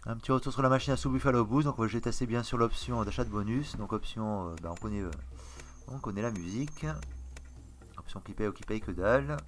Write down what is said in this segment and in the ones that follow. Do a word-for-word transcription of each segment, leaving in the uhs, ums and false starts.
Un petit retour sur la machine à sous Buffalo Boost. Donc je vais tester bien sûr l'option d'achat de bonus. Donc option, euh, bah, on, connaît, euh, on connaît la musique. Option qui paye ou qui paye que dalle.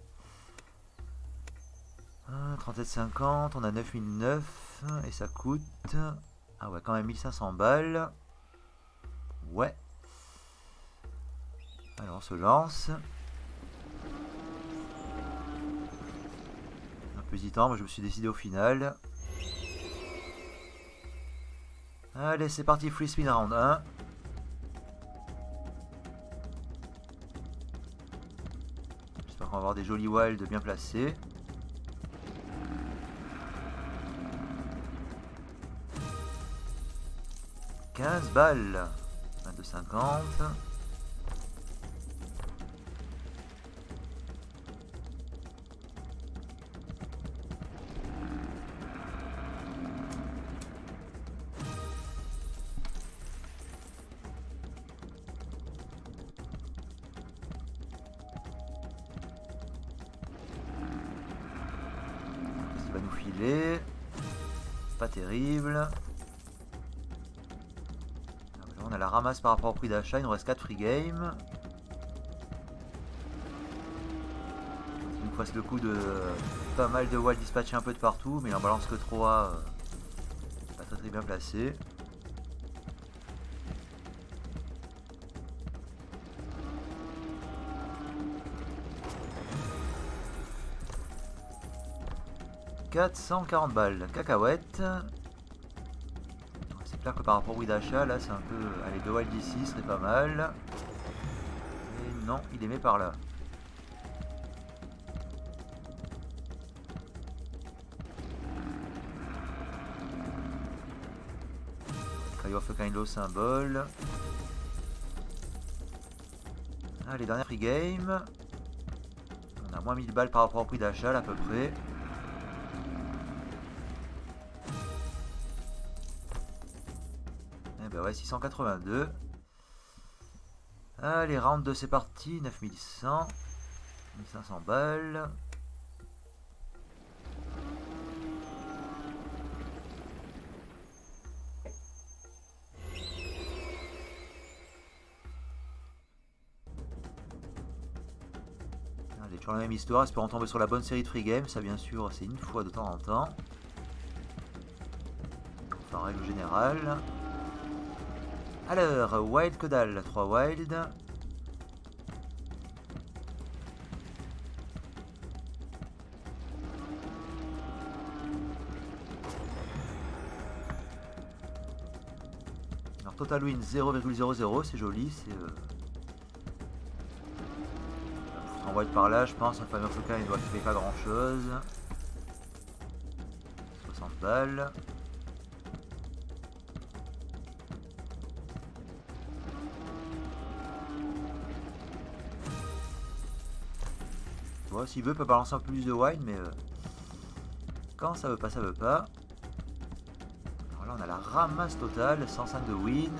Ah, trente-sept cinquante, on a neuf mille neuf et ça coûte... Ah ouais, quand même mille cinq cents balles. Ouais. Alors on se lance. Un peu hésitant, moi je me suis décidé au final. Allez, c'est parti, free spin round un. J'espère qu'on va avoir des jolis wilds bien placés. quinze balles. vingt-deux cinquante. Qu'est-ce qu'il va nous filer? Pas terrible. On a la ramasse par rapport au prix d'achat, il nous reste quatre free games. Il nous fasse le coup de pas mal de wild dispatchés un peu de partout, mais il en balance que trois. Euh, pas très très bien placé. quatre cent quarante balles, cacahuètes. C'est clair que par rapport au prix d'achat, là c'est un peu... Allez, deux wild ici serait pas mal. Et non, il est mis par là. Cry of a Kind Low symbole. Allez, dernière free game. On a moins mille balles par rapport au prix d'achat à peu près. Et ben ouais, six cent quatre-vingt-deux. Allez, round deux, c'est parti. neuf mille cent. mille cinq cents balles. Allez, toujours la même histoire, espérons tomber sur la bonne série de free games. Ça, bien sûr, c'est une fois de temps en temps. Enfin, en règle générale. Alors, wild que dalle, trois wild. Alors, total win zéro virgule zéro zéro, c'est joli, c'est... Euh... En wild par là, je pense, un fameux Flocan, il doit ne pas grand chose. soixante balles. Bon, s'il veut, il peut balancer un peu plus de wine, mais euh, quand ça veut pas, ça veut pas. Alors là, on a la ramasse totale, cent cinq de win.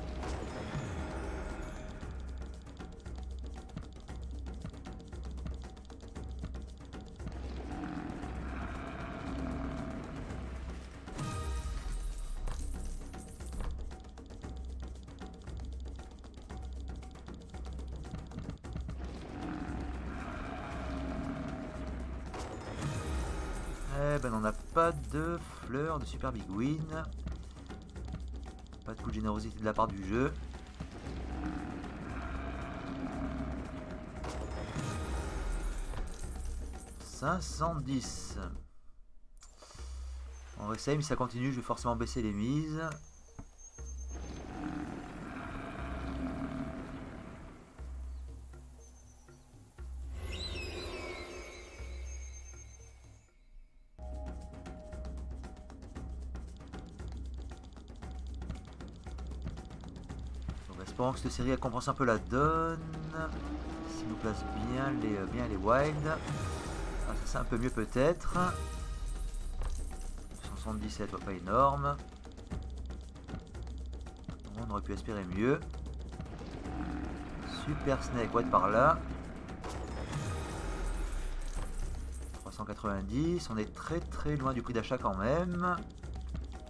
Eh ben, on n'a pas de fleurs de super big win. Pas de coup de générosité de la part du jeu. cinq cent dix. On va essayer, mais si ça continue, je vais forcément baisser les mises. Espérons que cette série elle compense un peu la donne. S'il nous place bien les, bien les wild. Ah, ça c'est un peu mieux peut-être. soixante-dix-sept, pas énorme. On aurait pu espérer mieux. Super Snake, ouais, par là. trois cent quatre-vingt-dix, on est très très loin du prix d'achat quand même.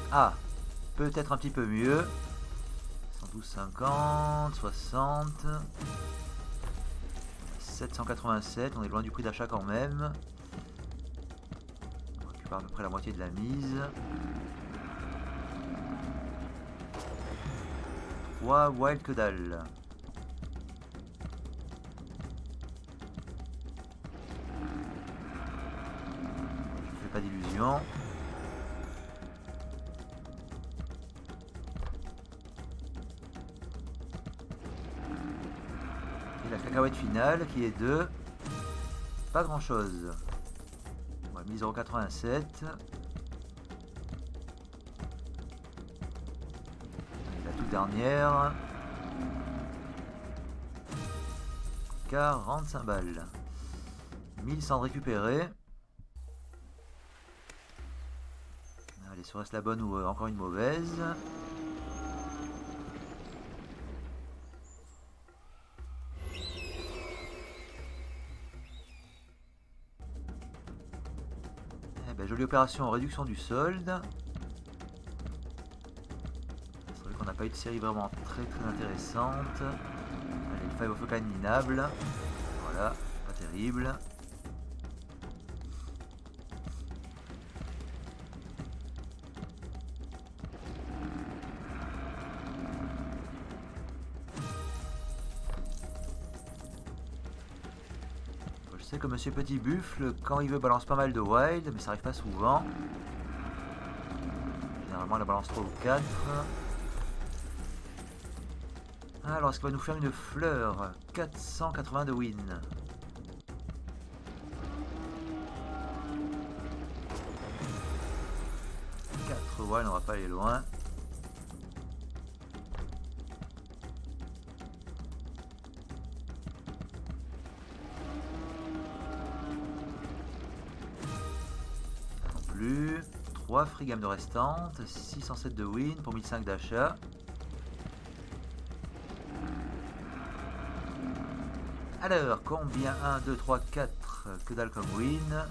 Ah, peut-être un petit peu mieux. cent douze cinquante, soixante. sept cent quatre-vingt-sept, on est loin du prix d'achat quand même. On récupère à peu près la moitié de la mise. trois wild que dalle. Je fais pas d'illusion. Et la cacahuète finale qui est de pas grand chose. Ouais, mille quatre-vingt-sept. La toute dernière. quarante-cinq balles. mille cent récupérer. Allez, serait-ce la bonne ou euh, encore une mauvaise? Eh ben, jolie opération en réduction du solde. C'est vrai qu'on n'a pas eu de série vraiment très très intéressante. Allez, le Five of a Kind minable. Voilà, pas terrible. Je sais que Monsieur Petit Buffle, quand il veut, balance pas mal de wild, mais ça arrive pas souvent. Généralement, la balance trois ou quatre. Alors, est-ce qu'il va nous faire une fleur? quatre cent quatre-vingts de win. quatre wild, on va pas aller loin. trois free gamme de restantes, six cent sept de win pour mille cinq d'achat. Alors, combien? un, deux, trois, quatre, que dalle comme win.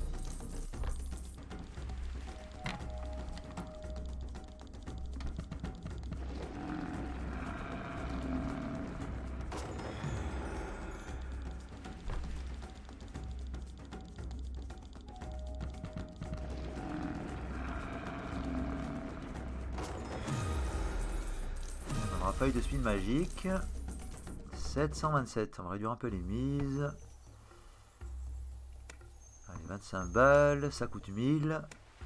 Pas eu de spin magique. sept cent vingt-sept, on va réduire un peu les mises. Allez, vingt-cinq balles, ça coûte mille.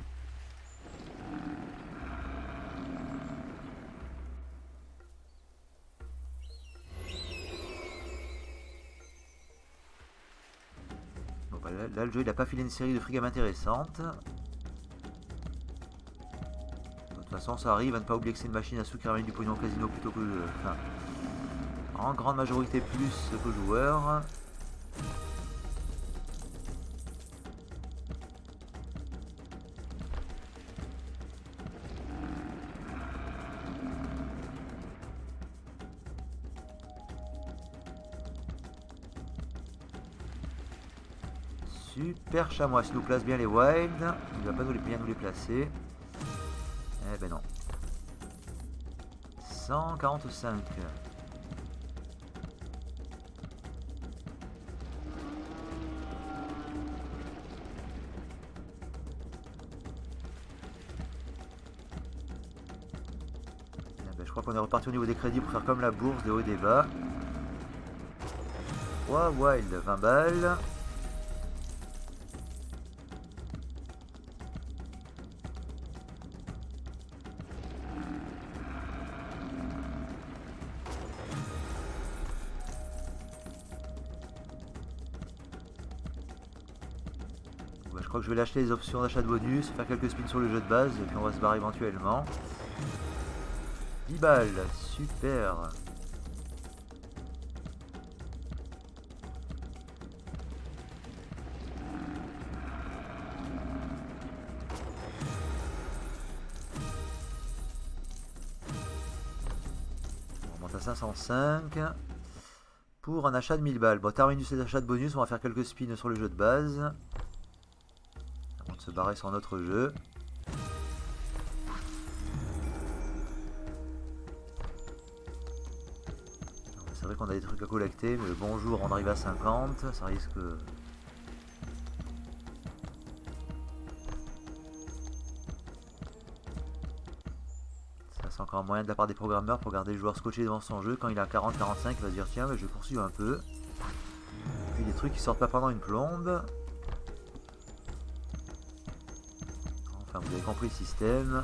Bon, bah, là, là, le jeu il n'a pas filé une série de free games intéressantes. De toute façon, ça arrive à ne pas oublier que c'est une machine à sous qui ramène du pognon au casino plutôt que... Euh, enfin, en grande majorité plus que joueurs. Super chamois, s'il nous place bien les wild, il ne va pas nous les, bien nous les placer. Eh ben non. cent quarante-cinq. Eh ben, je crois qu'on est reparti au niveau des crédits pour faire comme la bourse, des hauts et des bas. trois wild, vingt balles. Je crois que je vais lâcher les options d'achat de bonus, faire quelques spins sur le jeu de base, et puis on va se barrer éventuellement. dix balles, super. On remonte à cinq cent cinq. Pour un achat de mille balles. Bon, terminé ces achats de bonus, on va faire quelques spins sur le jeu de base. Se barrer sur notre jeu. qu'on a des trucs à collecter, mais bonjour, on arrive à cinquante, ça risque... Ça c'est encore un moyen de la part des programmeurs pour garder le joueur scotché devant son jeu. Quand il a quarante quarante-cinq, il va se dire tiens, mais je vais poursuivre un peu. Et puis des trucs qui sortent pas pendant une plombe. Enfin, vous avez compris le système.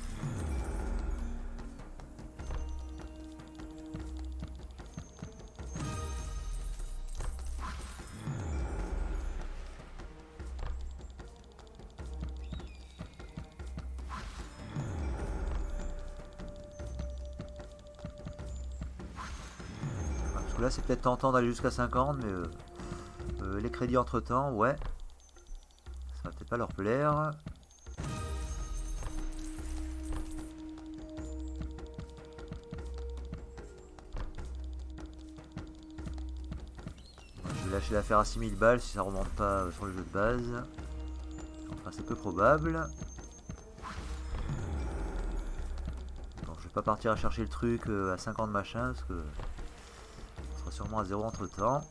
Parce que là, c'est peut-être tentant d'aller jusqu'à cinquante, mais euh, euh, les crédits entre temps, ouais. Ça va peut-être pas leur plaire. Je vais lâcher l'affaire à six mille balles si ça remonte pas sur le jeu de base. Enfin, c'est peu probable. Donc, je vais pas partir à chercher le truc à cinquante machin parce que on sera sûrement à zéro entre temps.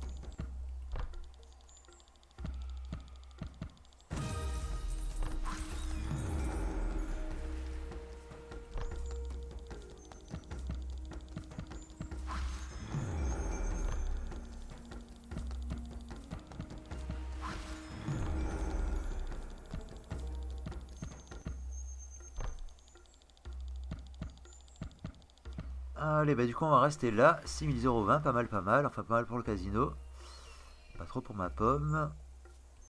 Allez, bah du coup on va rester là, six mille vingt, pas mal pas mal, enfin pas mal pour le casino, pas trop pour ma pomme.